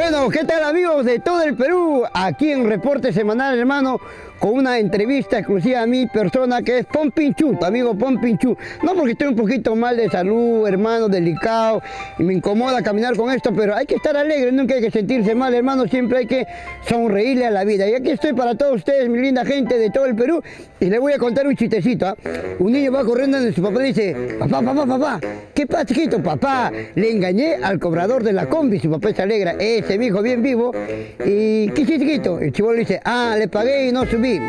Bueno, ¿qué tal amigos de todo el Perú? Aquí en Reporte Semanal, hermano, con una entrevista exclusiva a mi persona que es Pompinchu, tu amigo Pompinchu. No porque estoy un poquito mal de salud, hermano, delicado, y me incomoda caminar con esto, pero hay que estar alegre, nunca hay que sentirse mal, hermano, siempre hay que sonreírle a la vida. Y aquí estoy para todos ustedes, mi linda gente de todo el Perú, y les voy a contar un chistecito, ¿eh? Un niño va corriendo donde su papá y dice, papá, ¿qué pasa, chiquito? Papá, le engañé al cobrador de la combi, su papá se alegra, ese mi hijo bien vivo, y ¿qué hiciste, chiquito? El chibolo dice, le pagué y no subí. Hola,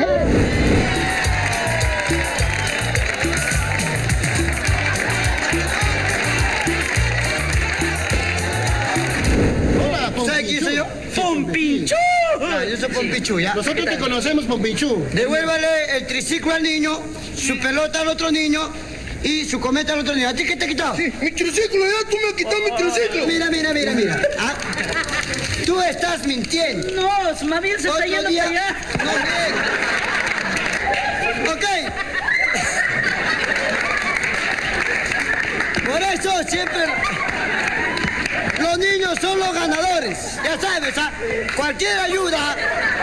¿sabes quién soy yo? ¡Pompinchu! Yo soy Pompinchu, ¿ya? Nosotros te conocemos, Pompinchu. Devuélvale el triciclo al niño, su pelota al otro niño y su cometa al otro niño. ¿A ti qué te he quitado? Sí, mi triciclo, ya tú me has quitado mi triciclo. Mira. Tú estás mintiendo. No, más bien se está yendo para allá. No, bien. Ok. Por eso siempre los niños son los ganadores. Ya sabes, cualquier ayuda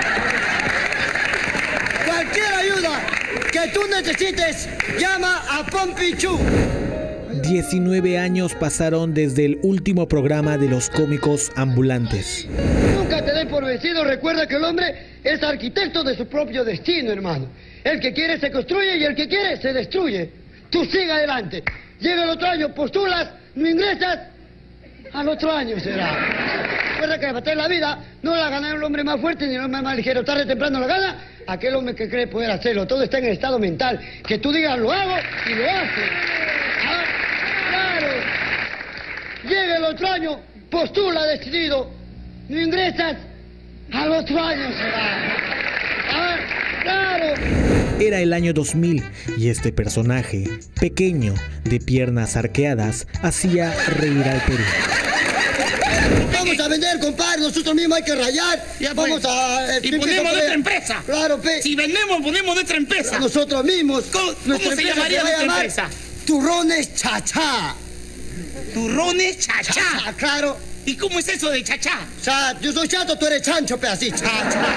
que tú necesites, llama a Pompinchu. 19 años pasaron desde el último programa de los cómicos ambulantes. Nunca te des por vencido, recuerda que el hombre es arquitecto de su propio destino, hermano. El que quiere se construye y el que quiere se destruye. Tú sigue adelante. Llega el otro año, postulas, no ingresas, al otro año será. Recuerda que la batalla de la vida no la gana el hombre más fuerte ni el hombre más ligero. Tarde o temprano la gana aquel hombre que cree poder hacerlo. Todo está en el estado mental. Que tú digas, lo hago y lo haces. Claro. Llega el otro año, postula decidido, no ingresas, al otro año será. Claro. Era el año 2000 y este personaje, pequeño, de piernas arqueadas, hacía reír al Perú. Vamos a vender, compadre, nosotros mismos hay que rayar. Ya, vamos pues. a... Y ponemos nuestra empresa. Claro, pe. Si vendemos, ponemos nuestra empresa. Nosotros mismos. ¿Cómo Nuestra se empresa llamaría va a nuestra llamar empresa? Turrones Chachá. Turrones Chachá. Claro. ¿Y cómo es eso de chachá? O sea, yo soy chato, tú eres chancho, pe, así, Chachá.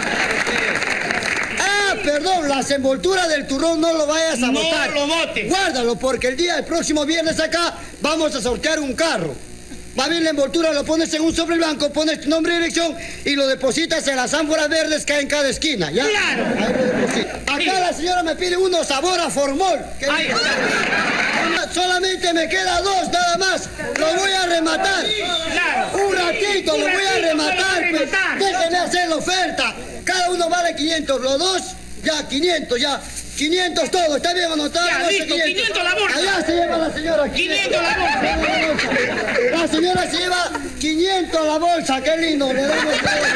Perdón, las envolturas del turrón no lo vayas a botar. No lo botes. Guárdalo, porque el próximo viernes acá vamos a sortear un carro. Va bien la envoltura, lo pones en un sobre blanco, pones tu nombre y dirección y lo depositas en las ánforas verdes que hay en cada esquina, ¿ya? ¡Claro! Ahí lo depositas. Acá Sí. la señora me pide uno sabor a formol. Ahí está. Solamente me queda 2 nada más. Lo voy a rematar. Claro. Un ratito, lo voy a rematar. Pues. Déjenme hacer la oferta. Cada uno vale 500. Los dos, ya 500, ya. 500 todo, ¿está bien o no? Está Ya, listo, 500 la bolsa. Allá se lleva la señora. 500 la bolsa. La señora se lleva 500 la bolsa, qué lindo. Le damos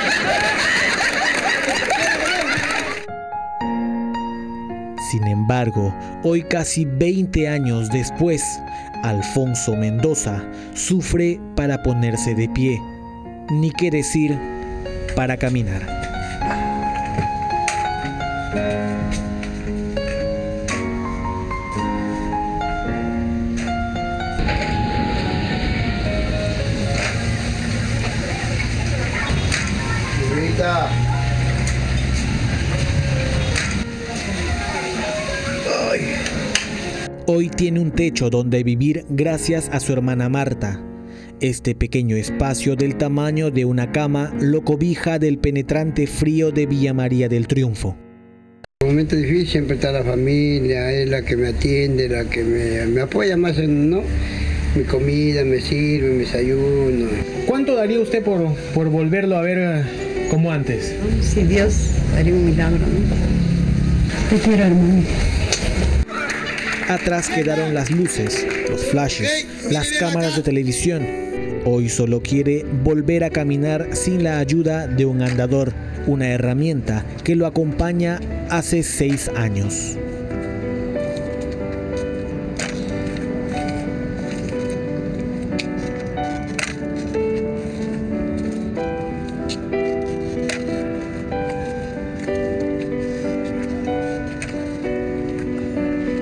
Sin embargo, hoy casi 20 años después, Alfonso Mendoza sufre para ponerse de pie, ni qué decir para caminar. Hoy tiene un techo donde vivir gracias a su hermana Marta. Este pequeño espacio del tamaño de una cama lo cobija del penetrante frío de Villa María del Triunfo. En un momento difícil siempre está la familia, es la que me atiende, la que me apoya más en, ¿no? Mi comida, me sirve, mi desayuno. ¿Cuánto daría usted por volverlo a ver como antes? Si Dios haría un milagro, ¿no? Te quiero, hermano. Atrás quedaron las luces, los flashes, las cámaras de televisión. Hoy solo quiere volver a caminar sin la ayuda de un andador, una herramienta que lo acompaña hace 6 años.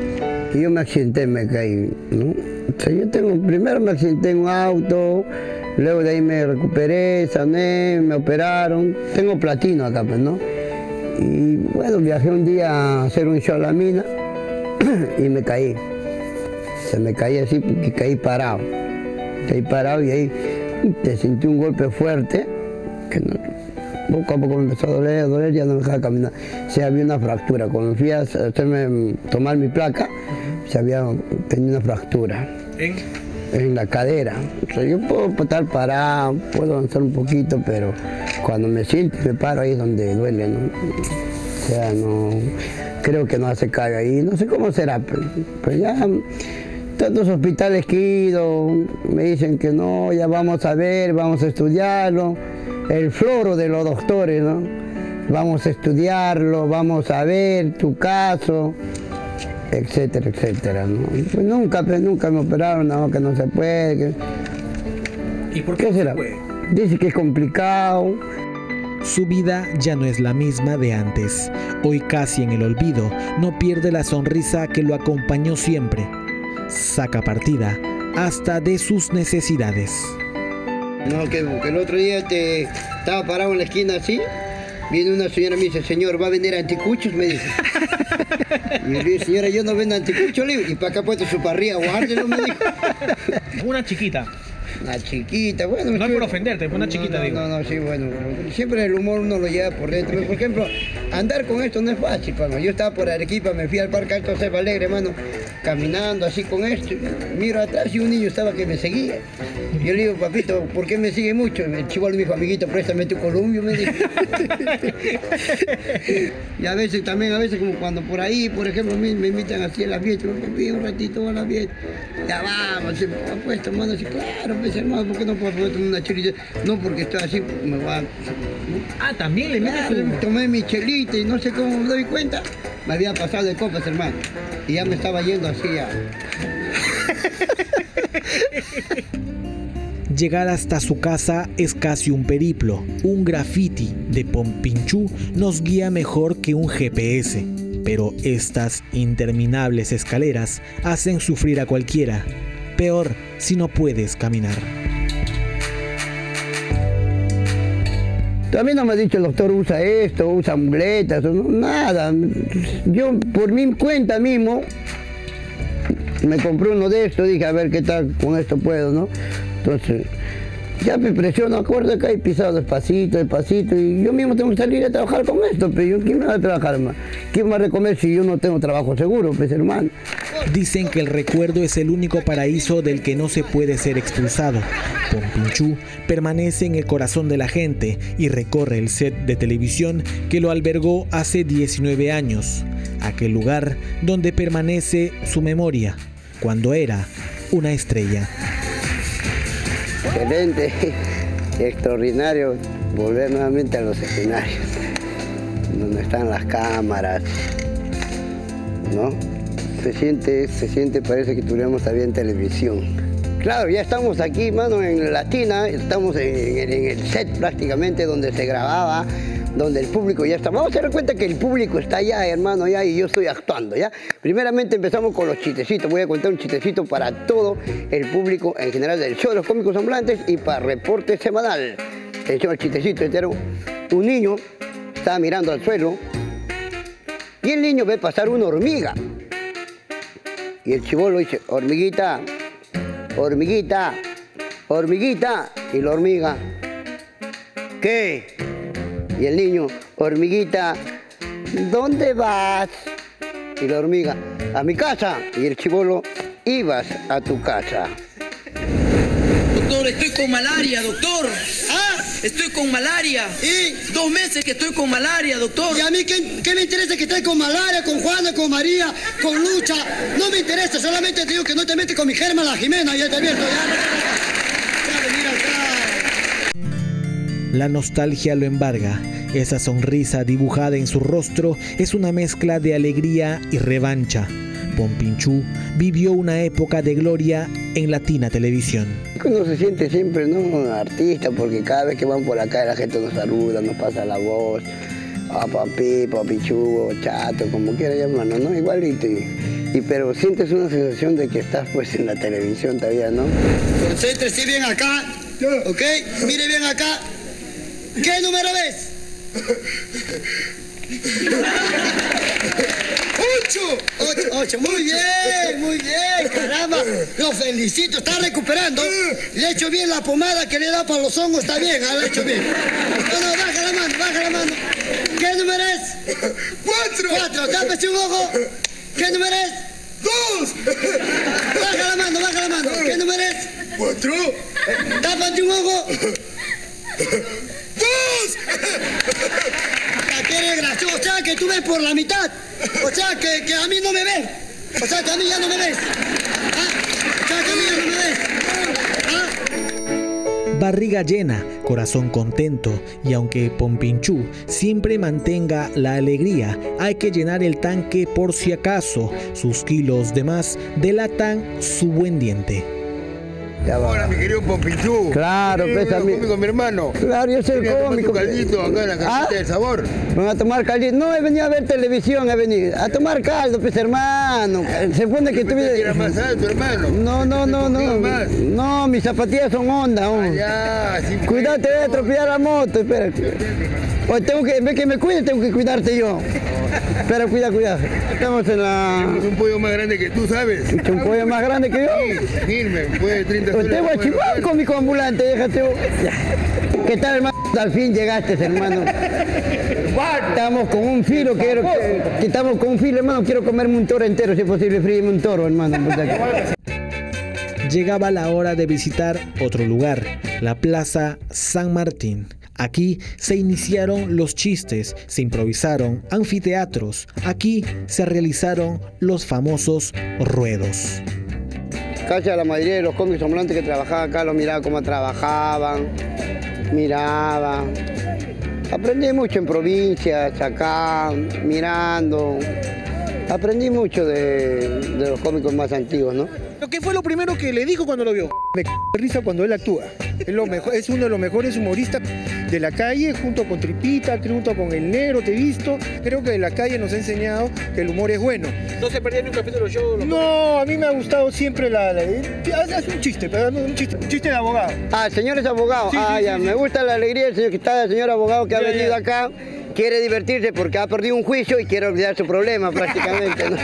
Yo me accidenté, me caí, ¿no? O sea, primero me accidenté en un auto, Luego de ahí me recuperé, sané, me operaron. Tengo platino acá, pues, ¿no? Y bueno, viajé un día a hacer un show a la mina y me caí. Se me caí así porque caí parado. Caí parado y ahí te sentí un golpe fuerte que no, poco a poco me empezó a doler, ya no me dejaba caminar. O sea, había una fractura. Cuando fui a tomar mi placa, tenía una fractura. En la cadera. O sea, yo puedo estar parado, puedo avanzar un poquito, pero cuando me siento y me paro ahí es donde duele, ¿no? O sea, no, creo que no hace callo ahí, no sé cómo será, pero ya tantos hospitales que he ido me dicen que no, ya vamos a ver, vamos a estudiarlo, el floro de los doctores, ¿no? Vamos a estudiarlo, vamos a ver tu caso, etcétera, etcétera, ¿no? Pues nunca me operaron, no, que no se puede. ¿Y por qué será? Dice que es complicado. Su vida ya no es la misma de antes. Hoy casi en el olvido, no pierde la sonrisa que lo acompañó siempre. Saca partida hasta de sus necesidades. No, que el otro día estaba parado en la esquina así. Viene una señora y me dice, señor, ¿va a vender anticuchos? Me dice. Y yo le dije, señora, yo no vendo anticuchos, le digo, y para acá puesto su parrilla, guárdelo, me dijo. Una chiquita. Una chiquita, bueno. No es por ofenderte, una chiquita, digo. No, sí, bueno. Siempre el humor uno lo lleva por dentro. Por ejemplo, andar con esto no es fácil, hermano. Yo estaba por Arequipa, me fui al Parque Alto Ceiba Alegre, hermano, caminando así con esto. Miro atrás y un niño estaba que me seguía. Yo le digo, papito, ¿por qué me sigue mucho? El chibolo me dijo, amiguito, préstame tu columpio, me dijo. Y a veces como cuando por ahí, por ejemplo, me invitan así a la fiesta, un ratito a la fiesta. Ya vamos, se me ha puesto, hermano, así, claro, pues hermano, ¿por qué no puedo tomar una chelita? No, porque estoy así, me va. Ah, también le metes su... Tomé mi chelita y no sé cómo me doy cuenta, me había pasado de copas, hermano. Y ya me estaba yendo así ya. Llegar hasta su casa es casi un periplo. Un graffiti de Pompinchú nos guía mejor que un GPS. Pero estas interminables escaleras hacen sufrir a cualquiera. Peor si no puedes caminar. También no me ha dicho el doctor usa esto, usa muletas, no, nada. Yo por mi cuenta mismo me compré uno de estos, dije a ver qué tal con esto puedo, ¿no? Entonces, ya me presiono, acuerdo que he pisado despacito, y yo mismo tengo que salir a trabajar con esto, pero ¿quién me va a trabajar más? ¿Quién me va a recomer si yo no tengo trabajo seguro, pues hermano? Dicen que el recuerdo es el único paraíso del que no se puede ser expulsado. Pompinchú permanece en el corazón de la gente y recorre el set de televisión que lo albergó hace 19 años, aquel lugar donde permanece su memoria, cuando era una estrella. Excelente, extraordinario volver nuevamente a los escenarios, donde están las cámaras, ¿no? Se siente, parece que tuviéramos todavía en televisión. Claro, ya estamos aquí, mano, en Latina, estamos en el set prácticamente donde se grababa, donde el público ya está. Vamos a dar cuenta que el público está allá, hermano, ya, y yo estoy actuando, ¿ya? Primeramente empezamos con los chistecitos. Voy a contar un chistecito para todo el público en general del show de los cómicos ambulantes y para reporte semanal. Atención al chistecito entero. Un niño estaba mirando al suelo y el niño ve pasar una hormiga. Y el chibolo dice, hormiguita, hormiguita, hormiguita. Y la hormiga, ¿qué? Y el niño, hormiguita, ¿dónde vas? Y la hormiga, a mi casa. Y el chibolo, ibas a tu casa. Doctor, estoy con malaria, doctor. ¿Ah? Estoy con malaria. ¿Y? 2 meses que estoy con malaria, doctor. ¿Y a mí qué me interesa que estés con malaria, con Juana, con María, con Lucha? No me interesa, solamente te digo que no te metes con mi germa la Jimena, ya te abierto, ya venir acá. La nostalgia lo embarga. Esa sonrisa dibujada en su rostro es una mezcla de alegría y revancha. Pompinchú vivió una época de gloria en Latina Televisión. Uno se siente siempre, ¿no?, artista, porque cada vez que van por acá la gente nos saluda, nos pasa la voz. A papi, papichu, chato, como quiera llamarnos, ¿no? Igualito. Pero sientes una sensación de que estás pues en la televisión todavía, ¿no? Concéntrese bien acá ¿Ok? Mire bien acá. ¿Qué número ves? 8. Muy bien, caramba. Lo felicito, está recuperando. Le he hecho bien la pomada que le da para los hongos, está bien, lo he hecho bien. No, baja la mano. ¿Qué número es? 4. Tápese un ojo. ¿Qué número es? 2. Baja la mano. ¿Qué número es? 4. Tápate un ojo. 2. Que eres gracioso, o sea que tú ves por la mitad. O sea que a mí no me ves. O sea que a mí ya no me ves. O sea que a mí ya no me ves. Barriga llena, corazón contento, y aunque Pompinchú siempre mantenga la alegría, hay que llenar el tanque por si acaso sus kilos de más delatan su buen diente. Hola, mi querido Pompinchú. Claro, pues a mí. Conmigo, mi hermano. Claro, yo soy el cómico. Tu caldito acá en la casita del sabor. Van a tomar caldito. No, he venido a ver televisión, he venido a tomar caldo, pues hermano. Se supone que Era más alto, hermano. No. No, mis zapatillas son Honda. Sí, Cuidado, te voy a atropellar la moto, espera. Hoy tengo que, en vez que me cuide, tengo que cuidarte yo. Espera, cuidado. Estamos en la... Es un pollo más grande que tú, ¿sabes? ¿Un pollo más grande que yo? Sí, firme, puede 30 soles. Te voy a chivar con mi ambulante, déjate. ¿Qué tal, hermano? Al fin llegaste, hermano. Estamos con un filo, hermano. Quiero comerme un toro entero, si es posible, fríeme un toro, hermano. Llegaba la hora de visitar otro lugar, la Plaza San Martín. Aquí se iniciaron los chistes, se improvisaron anfiteatros, aquí se realizaron los famosos ruedos. Casi a la mayoría de los cómicos ambulantes que trabajaban acá, los miraba cómo trabajaban, miraba. Aprendí mucho en provincias, acá, mirando. Aprendí mucho de los cómicos más antiguos, ¿no? ¿Qué fue lo primero que le dijo cuando lo vio? Me risa cuando él actúa. Es uno de los mejores humoristas de la calle, junto con Tripita, junto con El Negro, te he visto. Creo que de la calle nos ha enseñado que el humor es bueno. ¿No se perdía ni un capítulo del show? No, a mí me ha gustado siempre hace un chiste, pero un chiste de abogado. Ah, el señor es abogado. Sí, ya, sí. Me gusta la alegría del señor que está, el señor abogado que ha venido acá. Quiere divertirse porque ha perdido un juicio y quiere olvidar su problema prácticamente, ¿no?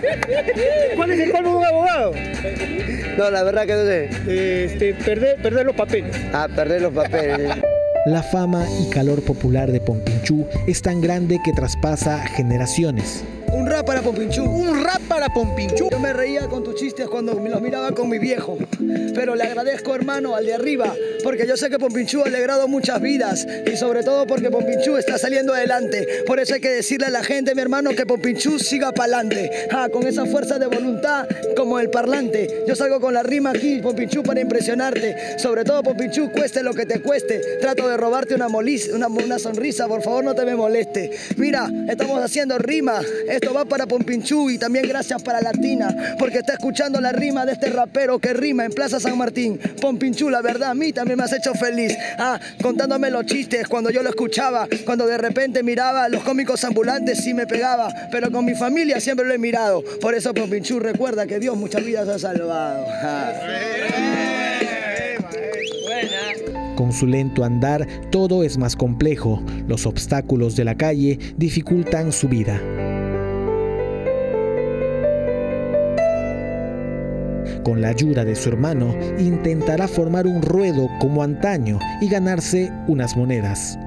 ¿Cuál es el colmo de un abogado? No, la verdad que no sé. Perder los papeles. Ah, perder los papeles. La fama y calor popular de Pompinchú es tan grande que traspasa generaciones. Un rap para Pompinchú. Un rap para Pompinchú. Yo me reía con tus chistes cuando los miraba con mi viejo, pero le agradezco, hermano, al de arriba, porque yo sé que Pompinchú ha alegrado muchas vidas y sobre todo porque Pompinchú está saliendo adelante. Por eso hay que decirle a la gente, mi hermano, que Pompinchú siga para adelante, con esa fuerza de voluntad como el parlante. Yo salgo con la rima aquí, Pompinchú, para impresionarte. Sobre todo, Pompinchú, cueste lo que te cueste. Trato de robarte una sonrisa, por favor, no te me moleste. Mira, estamos haciendo rima. Esto va para Pompinchú y también gracias para Latina, porque está escuchando la rima de este rapero que rima en Plaza San Martín. Pompinchú, la verdad, a mí también me has hecho feliz. Contándome los chistes cuando yo lo escuchaba, cuando de repente miraba los cómicos ambulantes y me pegaba, pero con mi familia siempre lo he mirado. Por eso, Pompinchú, recuerda que Dios muchas vidas ha salvado. Con su lento andar, todo es más complejo. Los obstáculos de la calle dificultan su vida. Con la ayuda de su hermano, intentará formar un ruedo como antaño y ganarse unas monedas.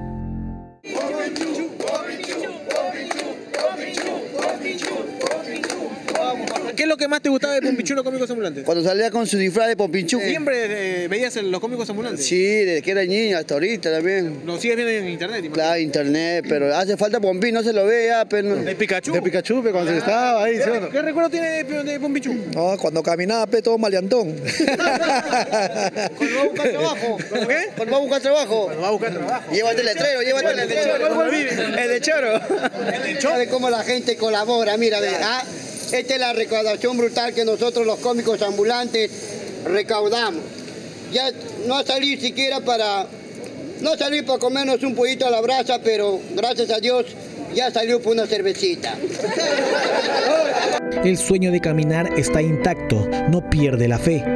¿Qué es lo que más te gustaba de Pompinchú, los cómicos ambulantes? Cuando salía con su disfraz de Pompinchú. ¿Siempre veías los cómicos ambulantes? Sí, desde que era niño hasta ahorita también. ¿Lo sigues viendo en internet? Imagino. Claro, internet, pero hace falta Pompín, no se lo ve ya, pero... ¿De Pikachu? De Pikachu, pero cuando estaba ahí, ¿sí o no? ¿Qué recuerdo tiene de Pompinchú? No, cuando caminaba, todo maleantón. Cuando va a buscar trabajo. ¿Cómo qué? Cuando va a buscar trabajo. Cuando va a buscar trabajo. Llévate el letrero, llévate el letrero. El de Choro. ¿El de Choro? ¿Sabes cómo la gente colabora? Mira, esta es la recaudación brutal que nosotros los cómicos ambulantes recaudamos. Ya no salir siquiera para comernos un pollito a la brasa, pero gracias a Dios ya salió por una cervecita. El sueño de caminar está intacto, no pierde la fe.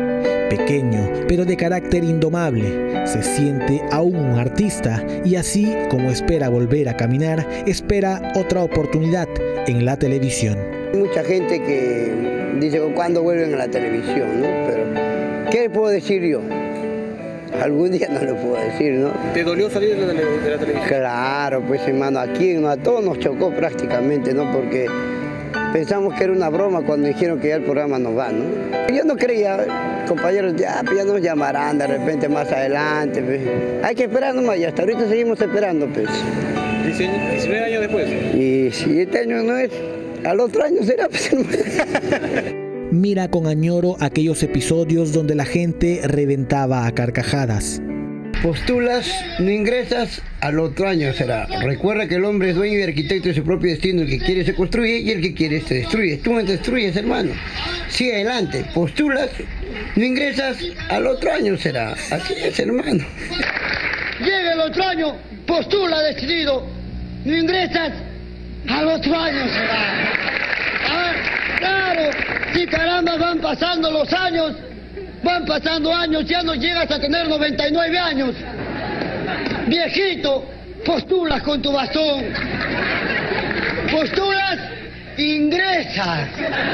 Pequeño, pero de carácter indomable, se siente aún un artista y así como espera volver a caminar, espera otra oportunidad en la televisión. Hay mucha gente que dice cuándo vuelven a la televisión, ¿no? Pero, ¿qué le puedo decir yo? Algún día no lo puedo decir, ¿no? ¿Te dolió salir de la televisión? Claro, pues hermano, aquí ¿no? A todos nos chocó prácticamente, ¿no? Porque pensamos que era una broma cuando dijeron que ya el programa nos va, ¿no? Yo no creía, compañeros, ya nos llamarán de repente más adelante, pues. Hay que esperar nomás, y hasta ahorita seguimos esperando, pues. 19 años después. Y si este año no es, al otro año será, pues. Mira con añoro aquellos episodios donde la gente reventaba a carcajadas. Postulas, no ingresas, al otro año será. Recuerda que el hombre es dueño y arquitecto de su propio destino. El que quiere se construye y el que quiere se destruye. Tú me destruyes, hermano. Sigue adelante. Postulas, no ingresas, al otro año será. Así es, hermano. Llega el otro año, postula decidido, no ingresas, al otro año será. Ah, claro, si caramba van pasando los años. Van pasando años, ya no llegas a tener 99 años. Viejito, postulas con tu bastón. Postulas, ingresas.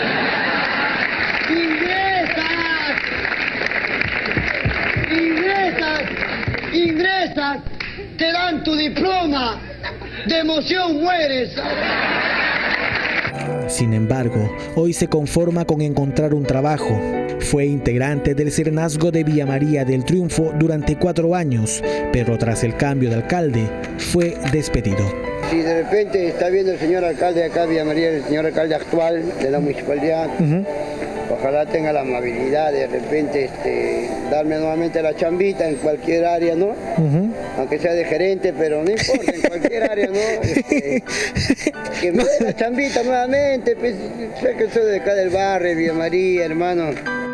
Ingresas, te dan tu diploma. De emoción mueres. Sin embargo, hoy se conforma con encontrar un trabajo. Fue integrante del Serenazgo de Villa María del Triunfo durante 4 años, pero tras el cambio de alcalde, fue despedido. Si de repente está viendo el señor alcalde de acá, Villa María, el señor alcalde actual de la municipalidad, ojalá tenga la amabilidad de repente darme nuevamente la chambita en cualquier área, ¿no? Aunque sea de gerente, pero no importa, en cualquier área, ¿no? Que me dé la chambita nuevamente, pues sé que soy de acá del barrio, Villa María, hermano.